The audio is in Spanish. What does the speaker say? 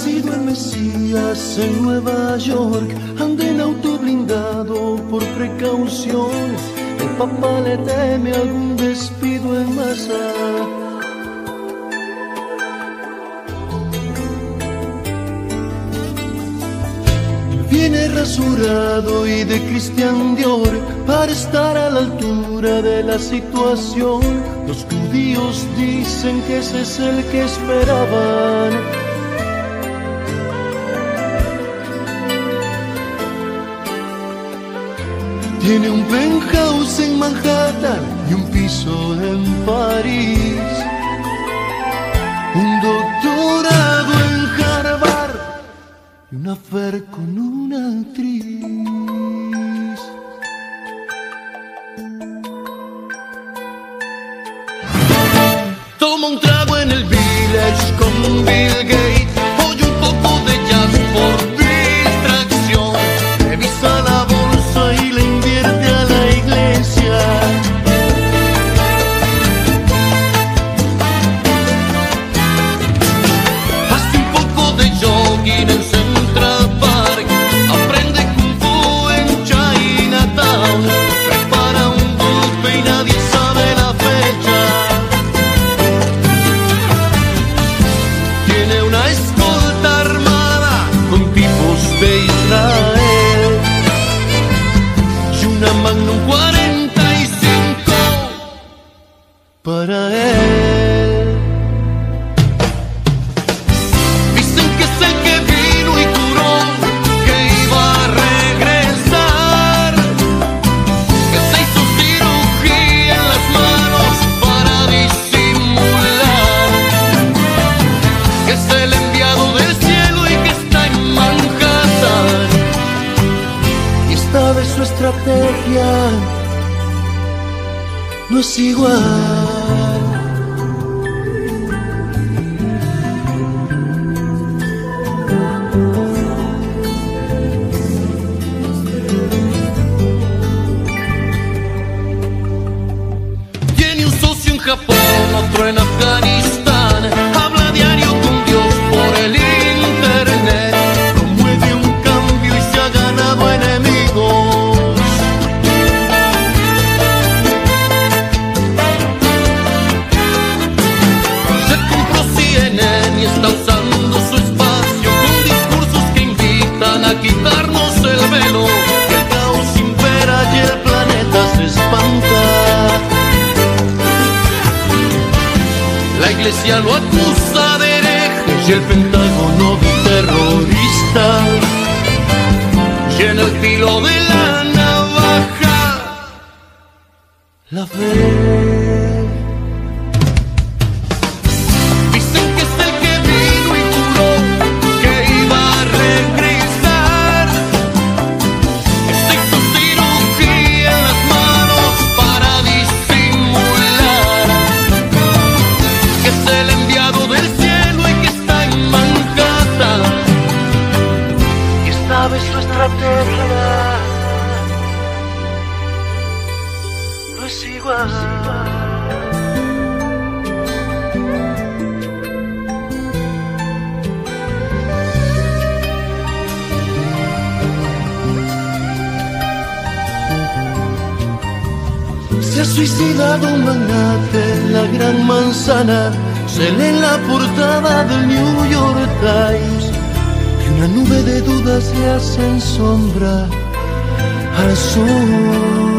sido el Mesías en Nueva York. Anda en auto blindado por precaución. El papá le teme algún despido en masa. Viene rasurado y de Christian Dior para estar a la altura de la situación. Los judíos dicen que ese es el que esperaban. Tiene un penthouse en Manhattan y un piso en París. Un doctorado en Harvard y una affair con una actriz. Toma un trago en el Village con Bill Gates. Oye un poco de jazz por distracción. Revisa la bolsa y le invierte a la iglesia. Hace un poco de jogging en Central Park. Aprende Kung Fu en Chinatown. Prepara un golpe y nadie sabe la fecha. Tiene una escolta armada con tipos de Israel y una Magnum 45 para él. Dicen que es el que vino y curó, que iba a regresar, que se hizo cirugía en las manos para disimular, que es el enviado del cielo y que está en Manhattan. Y esta vez su estrategia no es igual. Tiene un socio en Japón, otro en Afganistán. Habla diario con Dios por el internet. Promueve un cambio y se ha ganado enemigos. Se compró CNN y está usando su espacio con discursos que invitan a quitarnos el velo. El caos impera y el planeta se espanta. La iglesia lo acusa de hereje y el Pentágono de terrorista. Y en el filo de la navaja la fe. Dicen que es el que vino y juró que iba a regresar, que se hizo cirugía en las manos para disimular, que es el enviado del cielo y que está en Manhattan. Y esta vez su estrategia no es igual. Se ha suicidado un magnate en la Gran Manzana. Se lee en la portada del New York Times y una nube de dudas le hacen sombra al sol.